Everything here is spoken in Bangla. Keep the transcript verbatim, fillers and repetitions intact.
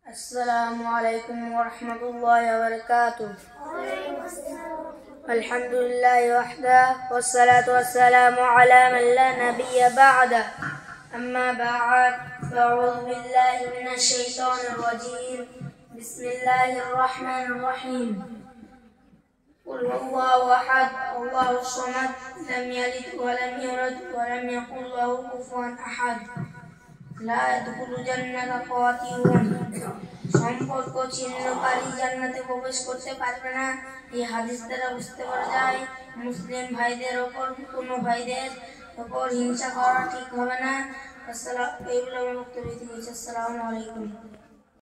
السلام عليكم ورحمة الله وبركاته. الحمد لله وحده والصلاة والسلام على من لا نبي بعده. أما بعد فأعوذ بالله من الشيطان الرجيم. بسم الله الرحمن الرحيم. قل هو الله أحد الله الصمد لم يلد ولم يولد ولم يكن له كفوا أحد. لا يدخل جنة قاتلون। সম্পর্ক ছিন্নকারী জান্নাতে প্রবেশ করতে পারবে না। এই হাদিস দ্বারা বুঝতে পারা যায় মুসলিম ভাইদের ওপর কোনো ভাইদের ওপর হিংসা করা ঠিক হবে না। আসসালামু আলাইকুম।